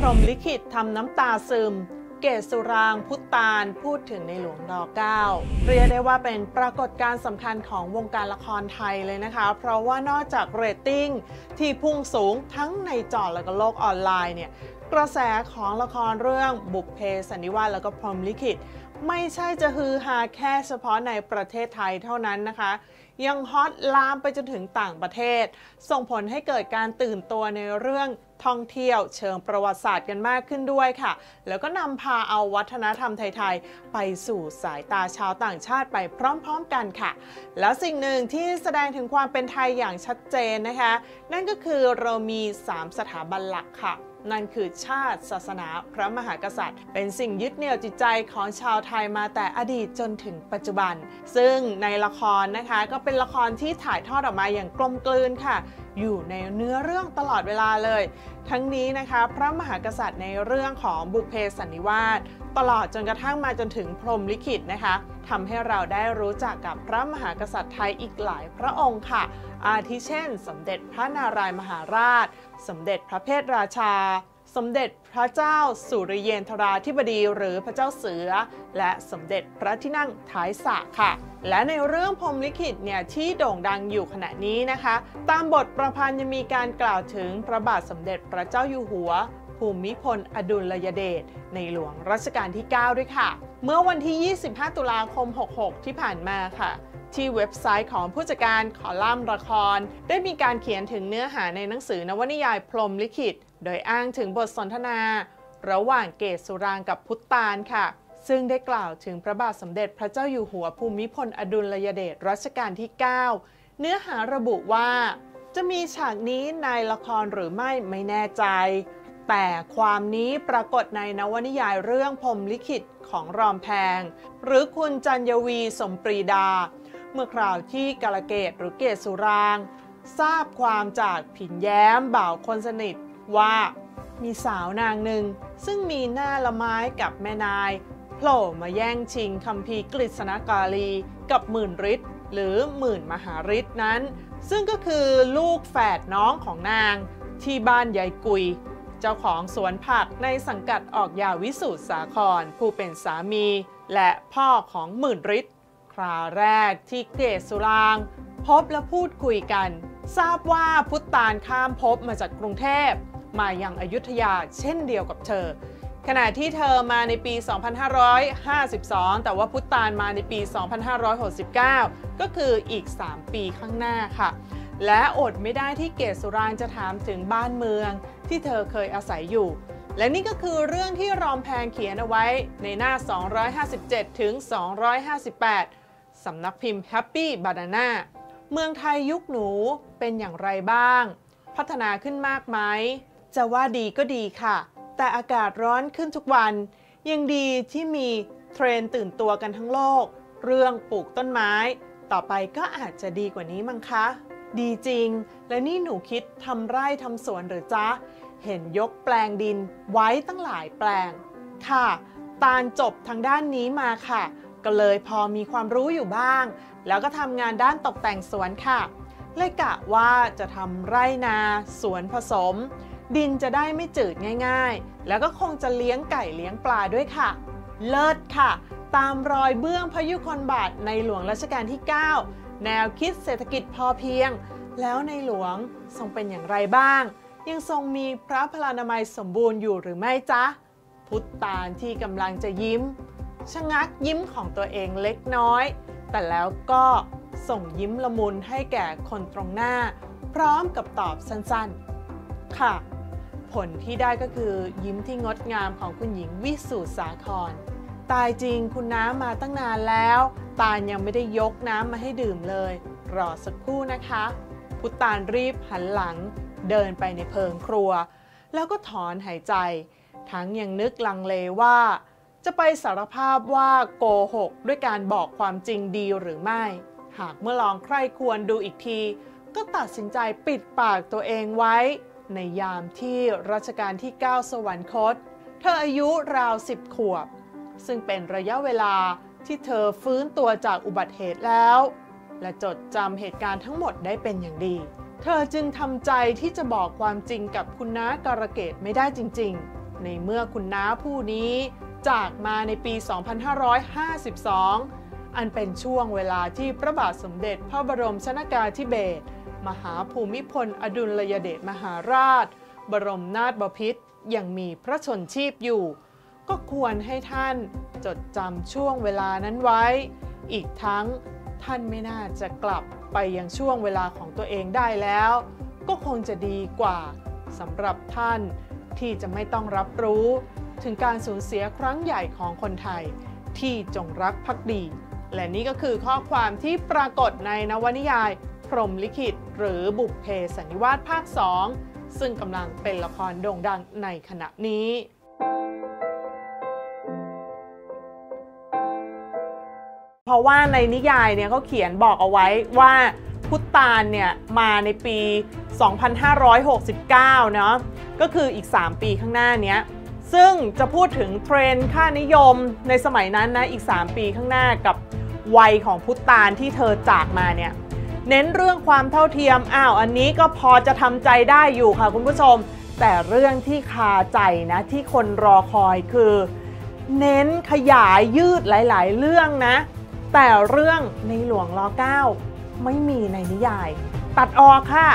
รหมลิขิตทำน้ำตาซึมเกศสุรางค์ พุตานพูดถึงในหลวงร.9 เรียกได้ว่าเป็นปรากฏการณ์สำคัญของวงการละครไทยเลยนะคะเพราะว่านอกจากเรตติ้งที่พุ่งสูงทั้งในจอและก็โลกออนไลน์เนี่ยกระแสของละครเรื่องบุพเพสันนิวาสแล้วก็พรหมลิขิตไม่ใช่จะฮือฮาแค่เฉพาะในประเทศไทยเท่านั้นนะคะยังฮอตลามไปจนถึงต่างประเทศส่งผลให้เกิดการตื่นตัวในเรื่องท่องเที่ยวเชิงประวัติศาสตร์กันมากขึ้นด้วยค่ะแล้วก็นำพาเอาวัฒนธรรมไทยๆไปสู่สายตาชาวต่างชาติไปพร้อมๆกันค่ะแล้วสิ่งหนึ่งที่แสดงถึงความเป็นไทยอย่างชัดเจนนะคะนั่นก็คือเรามี3สถาบันหลักค่ะนั่นคือชาติศาสนาพระมหากษัตริย์เป็นสิ่งยึดเหนี่ยวจิตใจของชาวไทยมาแต่อดีตจนถึงปัจจุบันซึ่งในละครนะคะก็เป็นละครที่ถ่ายทอดออกมาอย่างกลมกลืนค่ะอยู่ในเนื้อเรื่องตลอดเวลาเลยทั้งนี้นะคะพระมหากษัตริย์ในเรื่องของบุพเพสันนิวาสตลอดจนกระทั่งมาจนถึงพรหมลิขิตนะคะทำให้เราได้รู้จักกับพระมหากษัตริย์ไทยอีกหลายพระองค์ค่ะอาทิเช่นสมเด็จพระนารายมหาราชสมเด็จพระเพทราชาสมเด็จพระเจ้าสุริเยนทราธิบดีหรือพระเจ้าเสือและสมเด็จพระที่นั่งท้ายสระค่ะและในเรื่องพรหมลิขิตเนี่ยที่โด่งดังอยู่ขณะนี้นะคะตามบทประพันธ์ยังมีการกล่าวถึงพระบาทสมเด็จพระเจ้าอยู่หัวภูมิพลอดุลยเดชในหลวงรัชกาลที่ 9 ด้วยค่ะเมื่อวันที่ 25 ตุลาคม 66 ที่ผ่านมาค่ะที่เว็บไซต์ของผู้จัดการคอลัมน์ละครได้มีการเขียนถึงเนื้อหาในหนังสือนวนิยายพรหมลิขิตโดยอ้างถึงบทสนทนาระหว่างเกศสุรางค์กับพุตานค่ะซึ่งได้กล่าวถึงพระบาทสมเด็จพระเจ้าอยู่หัวภูมิพลอดุลยเดชรัชกาลที่ 9 เนื้อหาระบุว่าจะมีฉากนี้ในละครหรือไม่แน่ใจแต่ความนี้ปรากฏในนวนิยายเรื่องพรหมลิขิตของรอมแพงหรือคุณจัญญวีสมปรีดาเมื่อคราวที่กาลเกตหรือเกศสุรางค์ทราบความจากผินแย้มบ่าวคนสนิทว่ามีสาวนางหนึ่งซึ่งมีหน้าละไม้กับแม่นายโผล่มาแย่งชิงคัมภีร์กฤษณกาลีกับหมื่นฤทธิ์หรือหมื่นมหาฤทธิ์นั้นซึ่งก็คือลูกแฝดน้องของนางที่บ้านยายกุยเจ้าของสวนผักในสังกัดออกยาวิสูตรสาครผู้เป็นสามีและพ่อของหมื่นฤทธิ์คราวแรกที่เกศสุรางค์พบและพูดคุยกันทราบว่าพุตานข้ามภพมาจากกรุงเทพมายังอยุธยาเช่นเดียวกับเธอขณะที่เธอมาในปี 2552 แต่ว่าพุตานมาในปี 2569 ก็คืออีก 3 ปีข้างหน้าค่ะและอดไม่ได้ที่เกศสุรางค์จะถามถึงบ้านเมืองที่เธอเคยอาศัยอยู่และนี่ก็คือเรื่องที่รอมแพงเขียนเอาไว้ในหน้า 257 ถึง 258 สำนักพิมพ์ Happy Banana เมืองไทยยุคหนูเป็นอย่างไรบ้างพัฒนาขึ้นมากไหมจะว่าดีก็ดีค่ะแต่อากาศร้อนขึ้นทุกวันยังดีที่มีเทรนด์ตื่นตัวกันทั้งโลกเรื่องปลูกต้นไม้ต่อไปก็อาจจะดีกว่านี้มั้งคะดีจริงและนี่หนูคิดทำไร่ทำสวนหรือจ๊ะเห็นยกแปลงดินไว้ตั้งหลายแปลงค่ะตาลจบทางด้านนี้มาค่ะก็เลยพอมีความรู้อยู่บ้างแล้วก็ทำงานด้านตกแต่งสวนค่ะเลยกะว่าจะทำไร่นาสวนผสมดินจะได้ไม่จืดง่ายๆแล้วก็คงจะเลี้ยงไก่เลี้ยงปลาด้วยค่ะเลิศค่ะตามรอยเบื้องพระยุคลบาทในหลวงรัชกาลที่ 9 แนวคิดเศรษฐกิจพอเพียงแล้วในหลวงทรงเป็นอย่างไรบ้างยังทรงมีพระพลานามัยสมบูรณ์อยู่หรือไม่จ๊ะพุตานที่กำลังจะยิ้มชะงักยิ้มของตัวเองเล็กน้อยแต่แล้วก็ส่งยิ้มละมุนให้แก่คนตรงหน้าพร้อมกับตอบสั้นๆค่ะผลที่ได้ก็คือยิ้มที่งดงามของคุณหญิงวิสูตรสาครตายจริงคุณน้ามาตั้งนานแล้วตาลยังไม่ได้ยกน้ำมาให้ดื่มเลยรอสักครู่นะคะพุตานรีบหันหลังเดินไปในเพิงครัวแล้วก็ถอนหายใจทั้งยังนึกลังเลว่าจะไปสารภาพว่าโกหกด้วยการบอกความจริงดีหรือไม่หากเมื่อลองใคร่ควรดูอีกทีก็ตัดสินใจปิดปากตัวเองไว้ในยามที่รัชกาลที่ 9 สวรรคตเธออายุราว 10 ขวบซึ่งเป็นระยะเวลาที่เธอฟื้นตัวจากอุบัติเหตุแล้วและจดจำเหตุการณ์ทั้งหมดได้เป็นอย่างดีเธอจึงทำใจที่จะบอกความจริงกับคุณน้าการะเกดไม่ได้จริงๆในเมื่อคุณน้าผู้นี้จากมาในปี 2552 อันเป็นช่วงเวลาที่พระบาทสมเด็จพระบรมชนกาธิเบศรมหาภูมิพลอดุลยเดชมหาราชบรมนาถบพิตรยังมีพระชนชีพอยู่ก็ควรให้ท่านจดจำช่วงเวลานั้นไว้อีกทั้งท่านไม่น่าจะกลับไปยังช่วงเวลาของตัวเองได้แล้วก็คงจะดีกว่าสำหรับท่านที่จะไม่ต้องรับรู้ถึงการสูญเสียครั้งใหญ่ของคนไทยที่จงรักภักดีและนี่ก็คือข้อความที่ปรากฏในนวนิยายพรหมลิขิตหรือบุพเพสันนิวาสภาค 2ซึ่งกำลังเป็นละครโด่งดังในขณะนี้เพราะว่าในนิยายเนี่ยเขาเขียนบอกเอาไว้ว่าพุทธาลเนี่ยมาในปี 2569 เนาะก็คืออีก 3 ปีข้างหน้านี้ซึ่งจะพูดถึงเทรนด์ค่านิยมในสมัยนั้นนะอีก 3 ปีข้างหน้ากับวัยของพุทธาลที่เธอจากมาเนี่ยเน้นเรื่องความเท่าเทียมอันนี้ก็พอจะทำใจได้อยู่ค่ะคุณผู้ชมแต่เรื่องที่คาใจนะที่คนรอคอยคือเน้นขยายยืดหลายๆเรื่องนะแต่เรื่องในหลวงร.9 ไม่มีในนิยายตัดออกค่ะ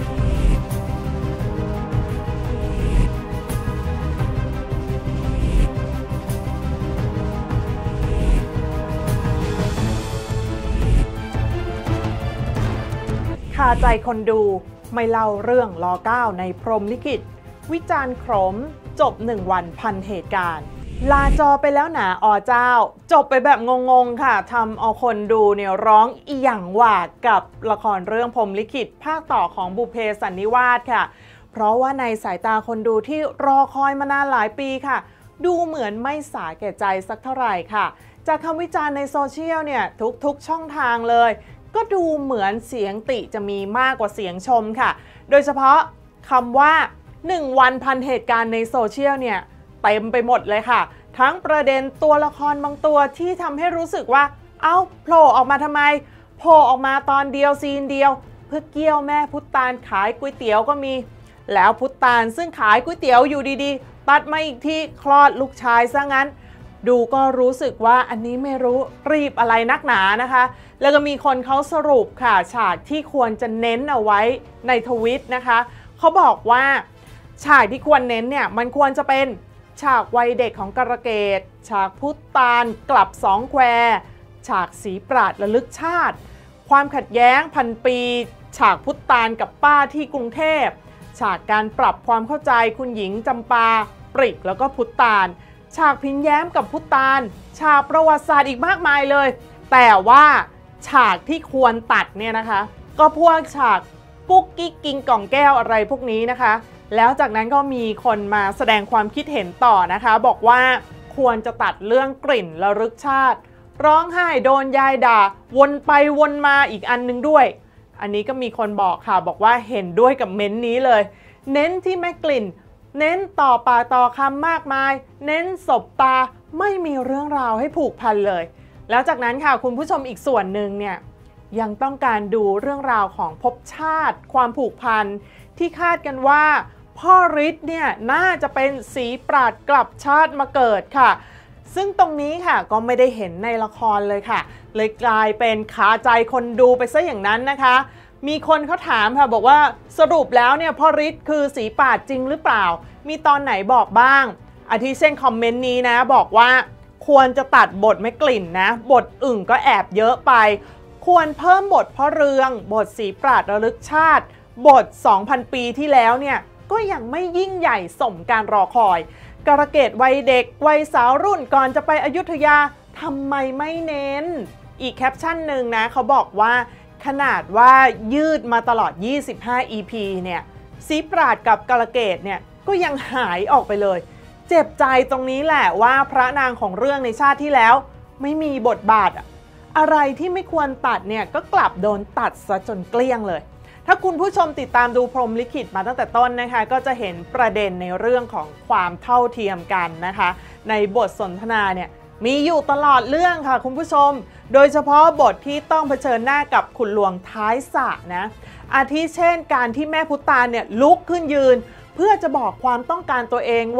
คาใจคนดูไม่เล่าเรื่องร.9 ในพรหมลิขิตวิจารณ์ขมจบ1 วันพันเหตุการณ์ลาจอไปแล้วหนาเจ้าจบไปแบบงงๆค่ะทำเอาคนดูเนี่ยร้องอีหยังหวาดกับละครเรื่องพรหมลิขิตภาคต่อของบุพเพสันนิวาสค่ะเพราะว่าในสายตาคนดูที่รอคอยมานานหลายปีค่ะดูเหมือนไม่สาแก่ใจสักเท่าไหร่ค่ะจากคำวิจารณ์ในโซเชียลเนี่ยทุกช่องทางเลยก็ดูเหมือนเสียงติจะมีมากกว่าเสียงชมค่ะโดยเฉพาะคำว่า1 วันพันเหตุการณ์ในโซเชียลเนี่ยเต็มไปหมดเลยค่ะทั้งประเด็นตัวละครบางตัวที่ทำให้รู้สึกว่าโผล่ออกมาทำไมโผล่ออกมาตอนเดียวซีนเดียวเพื่อเกี่ยวแม่พุทธาลขายก๋วยเตี๋ยวก็มีแล้วพุทธาลซึ่งขายก๋วยเตี๋ยวอยู่ดีๆตัดมาอีกที่คลอดลูกชายซะงั้นดูก็รู้สึกว่าอันนี้ไม่รู้รีบอะไรนักหนานะคะแล้วก็มีคนเขาสรุปค่ะฉากที่ควรจะเน้นเอาไว้ในทวิตนะคะเขาบอกว่าฉากที่ควรเน้นเนี่ยมันควรจะเป็นฉากวัยเด็กของกระเกตฉากพุทธาลกลับสองแควฉากศรีปราชญ์ระลึกชาติความขัดแย้งพันปีฉากพุทธาลกับป้าที่กรุงเทพฉากการปรับความเข้าใจคุณหญิงจำปาปริกแล้วก็พุทธาลฉากพินแย้มกับพุทธาลฉากประวัติศาสตร์อีกมากมายเลยแต่ว่าฉากที่ควรตัดเนี่ยนะคะก็พวกฉากกุ๊กกิ๊กกินกล่องแก้วอะไรพวกนี้นะคะแล้วจากนั้นก็มีคนมาแสดงความคิดเห็นต่อนะคะบอกว่าควรจะตัดเรื่องกลิ่นระลึกชาติร้องไห้โดนยายด่าวนไปวนมาอีกอันนึงด้วยอันนี้ก็มีคนบอกค่ะบอกว่าเห็นด้วยกับเม้นนี้เลยเน้นที่แม่กลิ่นเน้นต่อปากต่อคำมากมายเน้นสบตาไม่มีเรื่องราวให้ผูกพันเลยแล้วจากนั้นค่ะคุณผู้ชมอีกส่วนหนึ่งเนี่ยยังต้องการดูเรื่องราวของภพชาติความผูกพันที่คาดกันว่าพ่อฤทธิ์เนี่ยน่าจะเป็นศรีปราชญ์กลับชาติมาเกิดค่ะซึ่งตรงนี้ค่ะก็ไม่ได้เห็นในละครเลยค่ะเลยกลายเป็นขาใจคนดูไปซะอย่างนั้นนะคะมีคนเขาถามค่ะบอกว่าสรุปแล้วเนี่ยพ่อฤทธิ์คือศรีปราชญ์จริงหรือเปล่ามีตอนไหนบอกบ้างอาทิเช่นคอมเมนต์นี้นะบอกว่าควรจะตัดบทแม่กลิ่นนะบทอึ่งก็แอบเยอะไปควรเพิ่มบทพ่อเรืองบทศรีปราชญ์ระลึกชาติบท 2,000 ปีที่แล้วเนี่ยก็ยังไม่ยิ่งใหญ่สมการรอคอยกระเกตวัยเด็กวัยสาวรุ่นก่อนจะไปอยุธยาทำไมไม่เน้นอีกแคปชั่นหนึ่งนะเขาบอกว่าขนาดว่ายืดมาตลอด25 EP เนี่ยศรีปราชญ์กับกระเกตเนี่ยก็ยังหายออกไปเลยเจ็บใจตรงนี้แหละว่าพระนางของเรื่องในชาติที่แล้วไม่มีบทบาทอะไรที่ไม่ควรตัดเนี่ยก็กลับโดนตัดซะจนเกลี้ยงเลยถ้าคุณผู้ชมติดตามดูพรหมลิขิตมาตั้งแต่ต้นนะคะก็จะเห็นประเด็นในเรื่องของความเท่าเทียมกันนะคะในบทสนทนาเนี่ยมีอยู่ตลอดเรื่องค่ะคุณผู้ชมโดยเฉพาะบทที่ต้องเผชิญหน้ากับขุนหลวงท้ายสระนะอาทิเช่นการที่แม่พุทธาลเนี่ยลุกขึ้นยืนเพื่อจะบอกความต้องการตัวเองว่า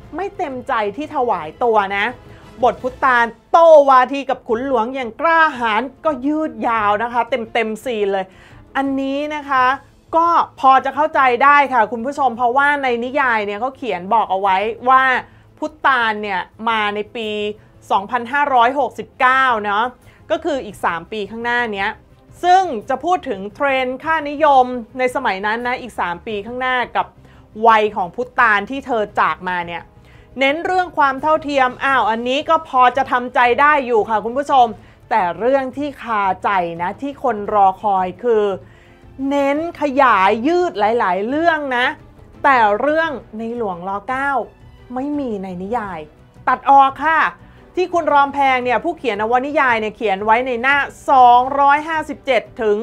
ไม่เต็มใจที่ถวายตัวนะบทพุตานโต้วาทีกับขุนหลวงอย่างกล้าหาญก็ยืดยาวนะคะเต็มซีนเลยอันนี้นะคะก็พอจะเข้าใจได้ค่ะคุณผู้ชมเพราะว่าในนิยายเนี่ยเขาเขียนบอกเอาไว้ว่าพุตานเนี่ยมาในปี 2569 เนาะก็คืออีก3ปีข้างหน้านี้ซึ่งจะพูดถึงเทรนด์ค่านิยมในสมัยนั้นนะอีก3ปีข้างหน้ากับวัยของพุตานที่เธอจากมาเนี่ยเน้นเรื่องความเท่าเทียมอันนี้ก็พอจะทำใจได้อยู่ค่ะคุณผู้ชมแต่เรื่องที่คาใจนะที่คนรอคอยคือเน้นขยายยืดหลายๆเรื่องนะแต่เรื่องในหลวงร.9 ไม่มีในนิยายตัดออกค่ะที่คุณรอมแพงเนี่ยผู้เขียนนวนิยายเนี่ยเขียนไว้ในหน้า257ถึง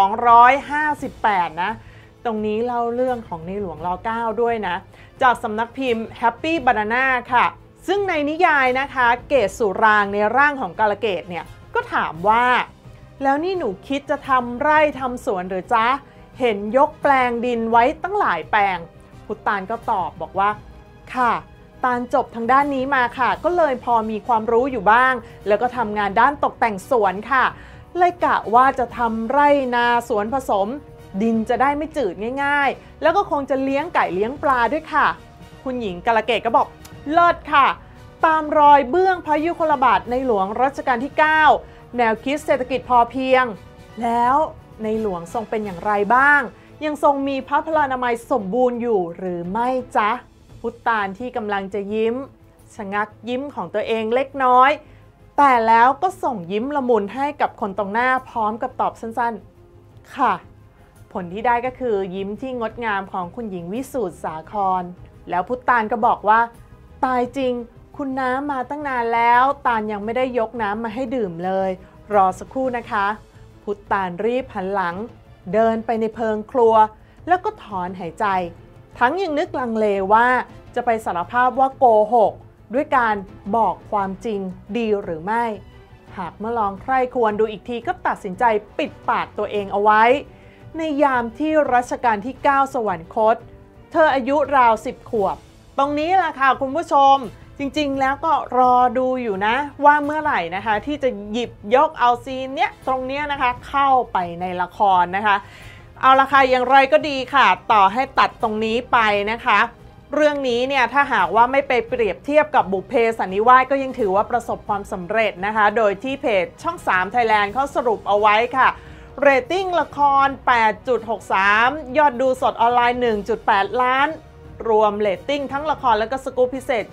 258นะตรงนี้เล่าเรื่องของในหลวงร.9 ด้วยนะจากสำนักพิมพ์ Happy Banana ค่ะซึ่งในนิยายนะคะเกศสุรางในร่างของกาลเกตเนี่ยก็ถามว่าแล้วนี่หนูคิดจะทำไร่ทำสวนหรือจ๊ะเห็นยกแปลงดินไว้ตั้งหลายแปลงพุตานก็ตอบบอกว่าค่ะตานจบทางด้านนี้มาค่ะก็เลยพอมีความรู้อยู่บ้างแล้วก็ทำงานด้านตกแต่งสวนค่ะเลยกะว่าจะทำไร่นาสวนผสมดินจะได้ไม่จืดง่ายๆแล้วก็คงจะเลี้ยงไก่เลี้ยงปลาด้วยค่ะคุณหญิงกาลเกตก็บอกเลิศค่ะตามรอยเบื้องพระยุคลบาทในหลวงรัชกาลที่ 9 แนวคิดเศรษฐกิจพอเพียงแล้วในหลวงทรงเป็นอย่างไรบ้างยังทรงมีพระพลานามัยสมบูรณ์อยู่หรือไม่จ๊ะพุตานที่กำลังจะยิ้มชะงักยิ้มของตัวเองเล็กน้อยแต่แล้วก็ส่งยิ้มละมุนให้กับคนตรงหน้าพร้อมกับตอบสั้นๆค่ะผลที่ได้ก็คือยิ้มที่งดงามของคุณหญิงวิสูตรสาครแล้วพุตานก็บอกว่าตายจริงคุณน้ำมาตั้งนานแล้วตานยังไม่ได้ยกน้ำมาให้ดื่มเลยรอสักครู่นะคะพุตานรีบหันหลังเดินไปในเพิงครัวแล้วก็ถอนหายใจทั้งยังนึกลังเลว่าจะไปสารภาพว่าโกหกด้วยการบอกความจริงดีหรือไม่หากเมื่อลองใคร่ควรดูอีกทีก็ตัดสินใจปิดปากตัวเองเอาไว้ในยามที่รัชกาลที่ 9 สวรรคตเธออายุราว10 ขวบตรงนี้แหละค่ะคุณผู้ชมจริงๆแล้วก็รอดูอยู่นะว่าเมื่อไหร่นะคะที่จะหยิบยกเอาซีนเนี้ยตรงเนี้ยนะคะเข้าไปในละครนะคะเอาละค่ะอย่างไรก็ดีค่ะต่อให้ตัดตรงนี้ไปนะคะเรื่องนี้เนี่ยถ้าหากว่าไม่ไปเปรียบเทียบกับบุพเพสันนิวาสก็ยังถือว่าประสบความสำเร็จนะคะโดยที่เพจช่อง3 Thailand เขาสรุปเอาไว้ค่ะเรตติ้งละคร 8.63 ยอดดูสดออนไลน์ 1.8 ล้านรวมเรตติ้งทั้งละครและก็สกู๊ปพิเศษ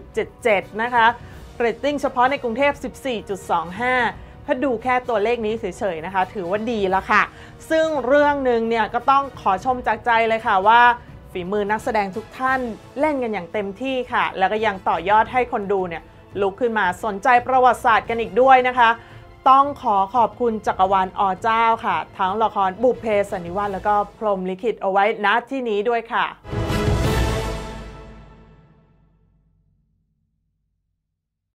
7.77 นะคะเรตติ้งเฉพาะในกรุงเทพ 14.25 ถ้าดูแค่ตัวเลขนี้เฉยๆนะคะถือว่าดีแล้วค่ะซึ่งเรื่องหนึ่งเนี่ยก็ต้องขอชมจากใจเลยค่ะว่าฝีมือนักแสดงทุกท่านเล่นกันอย่างเต็มที่ค่ะแล้วก็ยังต่อยอดให้คนดูเนี่ยลุกขึ้นมาสนใจประวัติศาสตร์กันอีกด้วยนะคะต้องขอบคุณจักรวาลอเจ้าค่ะทั้งละครบุพเพสันนิวาสแล้วก็พรหมลิขิตเอาไว้ณที่นี้ด้วยค่ะ